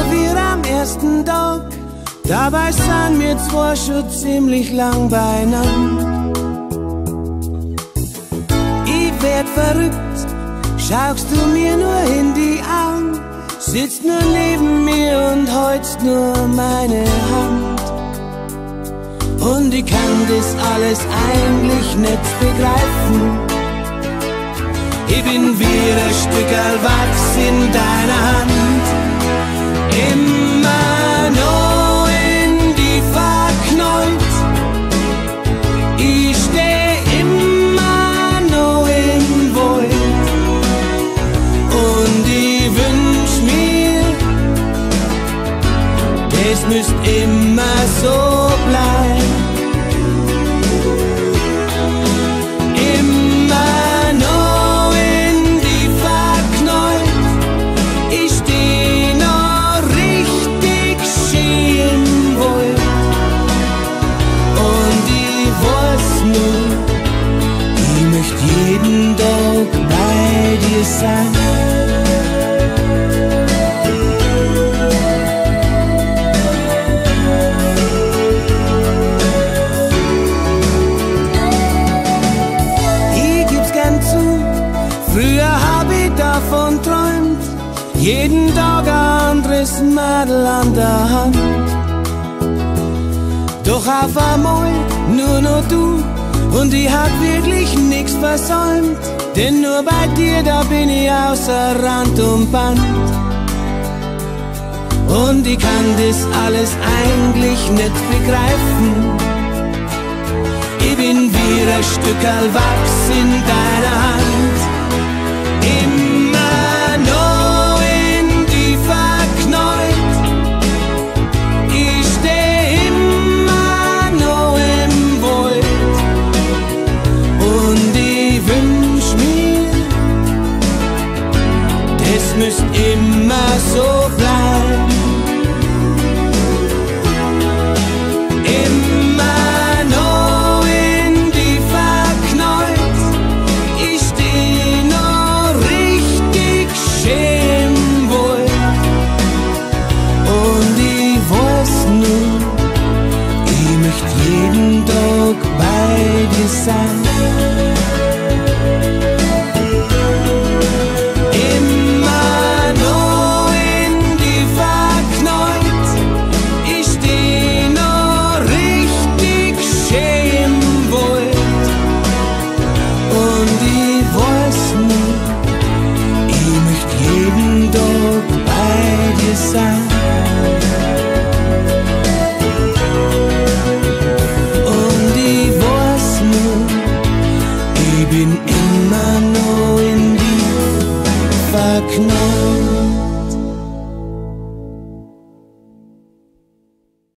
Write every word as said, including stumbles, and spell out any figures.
wie am ersten Tag. Dabei sind wir zwar schon ziemlich lang beieinander. Ich werd verrückt, schaust du mir nur in die Augen, sitzt nur neben mir und hältst nur meine Hand. Und ich kann das alles eigentlich nicht begreifen. Ich bin wie ein Stückerl Wachs in deiner Hand. Immer noch in die verknallt. Ich steh immer noch im Wald. Und ich wünsch mir, das müsst immer so bleiben. Jeden Tag bei dir sein. Ich geb's gern zu, früher hab ich davon träumt, jeden Tag ein anderes Mädel an der Hand. Doch auf einmal nur noch du. Und ich hab wirklich nix versäumt, denn nur bei dir, da bin ich außer Rand und Band. Und ich kann das alles eigentlich nicht begreifen. Ich bin wie ein Stückerl Wachs in deiner Hand. Immer noch in die verknallt. Ich steh immer noch im Wald. Und ich wünsch mir, das müsst immer so bleiben. Immer noch in die verknallt. Ich steh noch richtig schön im Wald. Und ich weiß nur, ich möcht jeden Tag bei dir sein. Sein. Und ich weiß nur, ich bin immer noch in dir verknallt.